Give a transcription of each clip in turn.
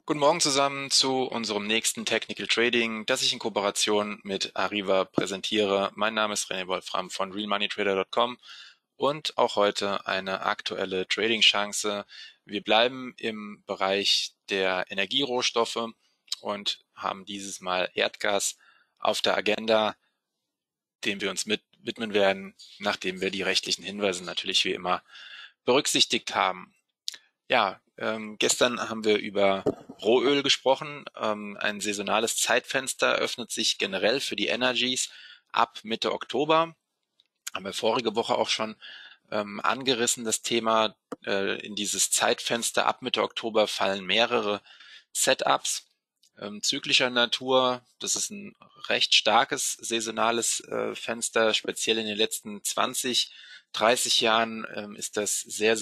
Guten Morgen zusammen zu unserem nächsten Technical Trading, das ich in Kooperation mit Arriva präsentiere. Mein Name ist René Wolfram von realmoneytrader.com und auch heute eine aktuelle Trading-Chance. Wir bleiben im Bereich der Energierohstoffe und haben dieses Mal Erdgas auf der Agenda, dem wir uns widmen werden, nachdem wir die rechtlichen Hinweise natürlich wie immer berücksichtigt haben. Ja, gestern haben wir über Rohöl gesprochen. Ein saisonales Zeitfenster öffnet sich generell für die Energies ab Mitte Oktober. Haben wir vorige Woche auch schon angerissen, das Thema. In dieses Zeitfenster ab Mitte Oktober fallen mehrere Setups zyklischer Natur. Das ist ein recht starkes saisonales Fenster. Speziell in den letzten 20, 30 Jahren ist das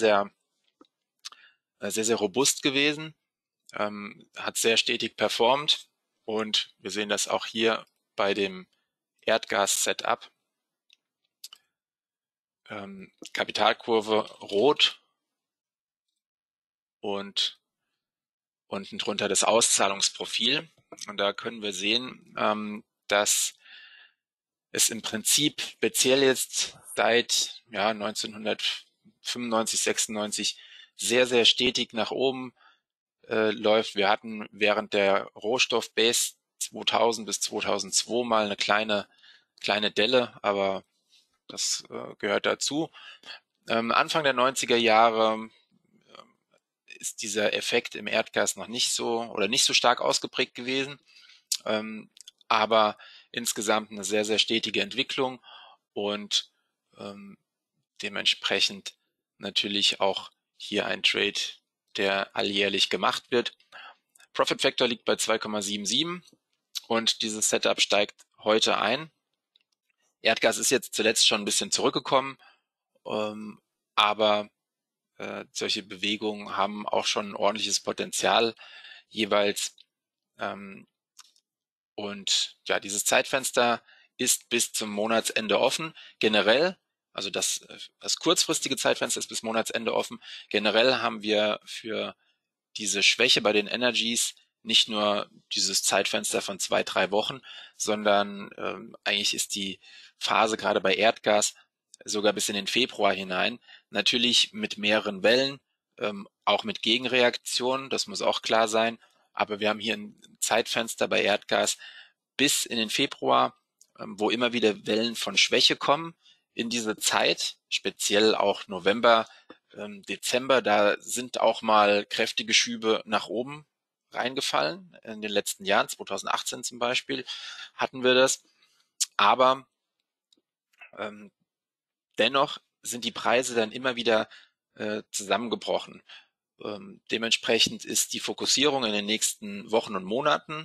sehr robust gewesen, hat sehr stetig performt und wir sehen das auch hier bei dem Erdgas-Setup. Kapitalkurve rot und unten drunter das Auszahlungsprofil. Und da können wir sehen, dass es im Prinzip speziell jetzt seit 1995, 96 sehr stetig nach oben läuft. Wir hatten während der Rohstoff-Base 2000 bis 2002 mal eine kleine Delle, aber das gehört dazu. Anfang der 90er Jahre ist dieser Effekt im Erdgas noch nicht so stark ausgeprägt gewesen, aber insgesamt eine sehr stetige Entwicklung und dementsprechend natürlich auch hier ein Trade, der alljährlich gemacht wird. Profit Factor liegt bei 2,77 und dieses Setup steigt heute ein. Erdgas ist jetzt zuletzt schon ein bisschen zurückgekommen, aber solche Bewegungen haben auch schon ein ordentliches Potenzial jeweils. Und ja, dieses Zeitfenster ist bis zum Monatsende offen. Generell, also das kurzfristige Zeitfenster ist bis Monatsende offen. Generell haben wir für diese Schwäche bei den Energies nicht nur dieses Zeitfenster von 2, 3 Wochen, sondern eigentlich ist die Phase gerade bei Erdgas sogar bis in den Februar hinein. Natürlich mit mehreren Wellen, auch mit Gegenreaktionen, das muss auch klar sein. Aber wir haben hier ein Zeitfenster bei Erdgas bis in den Februar, wo immer wieder Wellen von Schwäche kommen. In diese Zeit, speziell auch November, Dezember, da sind auch mal kräftige Schübe nach oben reingefallen. In den letzten Jahren, 2018 zum Beispiel, hatten wir das. Aber dennoch sind die Preise dann immer wieder zusammengebrochen. Dementsprechend ist die Fokussierung in den nächsten Wochen und Monaten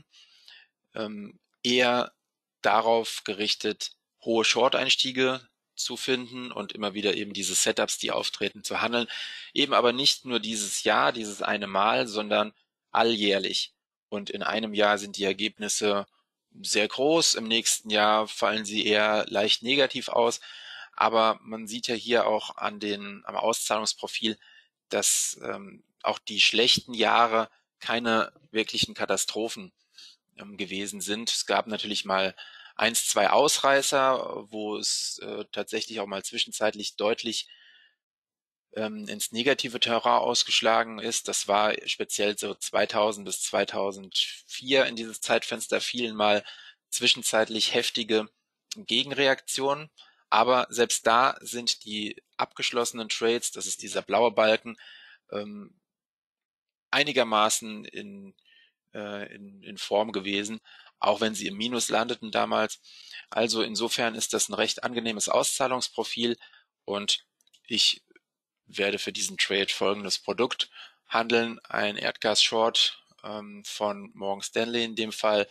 eher darauf gerichtet, hohe Short-Einstiege zu finden und immer wieder eben diese Setups, die auftreten, zu handeln. Eben aber nicht nur dieses Jahr, dieses eine Mal, sondern alljährlich. Und in einem Jahr sind die Ergebnisse sehr groß, im nächsten Jahr fallen sie eher leicht negativ aus. Aber man sieht ja hier auch am Auszahlungsprofil, dass auch die schlechten Jahre keine wirklichen Katastrophen gewesen sind. Es gab natürlich mal 1, 2 Ausreißer, wo es tatsächlich auch mal zwischenzeitlich deutlich ins negative Terrain ausgeschlagen ist. Das war speziell so 2000 bis 2004 in dieses Zeitfenster fielen mal zwischenzeitlich heftige Gegenreaktionen. Aber selbst da sind die abgeschlossenen Trades, das ist dieser blaue Balken, einigermaßen in Form gewesen, auch wenn sie im Minus landeten damals. Also insofern ist das ein recht angenehmes Auszahlungsprofil und ich werde für diesen Trade folgendes Produkt handeln, ein Erdgas-Short von Morgan Stanley, in dem Fall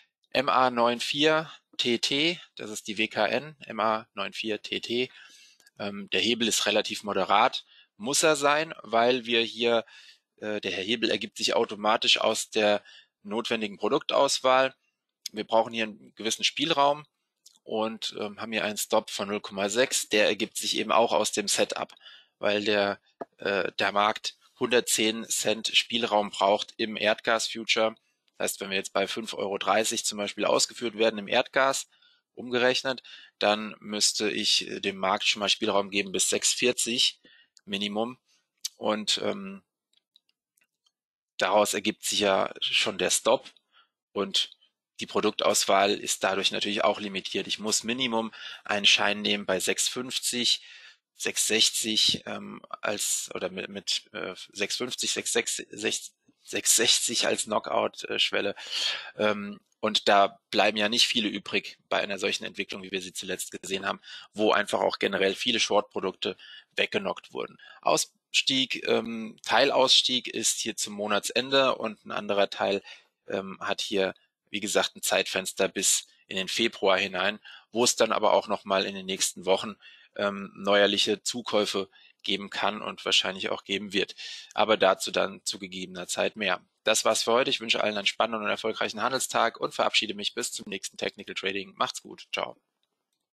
MA94TT, das ist die WKN, MA94TT. Der Hebel ist relativ moderat, muss er sein, weil wir hier der Hebel ergibt sich automatisch aus der notwendigen Produktauswahl. Wir brauchen hier einen gewissen Spielraum und haben hier einen Stop von 0,6. Der ergibt sich eben auch aus dem Setup, weil der Markt 110 Cent Spielraum braucht im Erdgas-Future. Das heißt, wenn wir jetzt bei 5,30 € zum Beispiel ausgeführt werden im Erdgas, umgerechnet, dann müsste ich dem Markt schon mal Spielraum geben bis 6,40 Minimum. Und daraus ergibt sich ja schon der Stop und die Produktauswahl ist dadurch natürlich auch limitiert. Ich muss Minimum einen Schein nehmen bei 6,50, 6,60 oder mit 6,50, 6,60 als Knockout-Schwelle. Und da bleiben ja nicht viele übrig bei einer solchen Entwicklung, wie wir sie zuletzt gesehen haben, wo einfach auch generell viele Short-Produkte weggenockt wurden. Teilausstieg ist hier zum Monatsende und ein anderer Teil hat hier, wie gesagt, ein Zeitfenster bis in den Februar hinein, wo es dann aber auch nochmal in den nächsten Wochen neuerliche Zukäufe geben kann und wahrscheinlich auch geben wird. Aber dazu dann zu gegebener Zeit mehr. Das war's für heute. Ich wünsche allen einen spannenden und erfolgreichen Handelstag und verabschiede mich bis zum nächsten Technical Trading. Macht's gut. Ciao.